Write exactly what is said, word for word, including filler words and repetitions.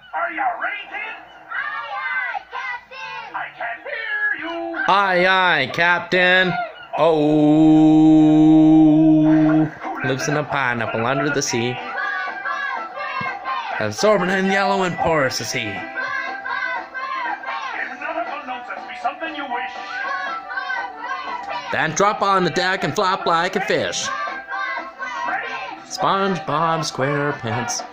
Are you ready, kids? Aye, aye, Captain! I can hear you. Aye, aye, Captain. Oh, lives in a pineapple under the sea. Absorbent and yellow and porous is he. If nautical nonsense be something you wish. Then drop on the deck and flop like a fish. Ready? SpongeBob SquarePants.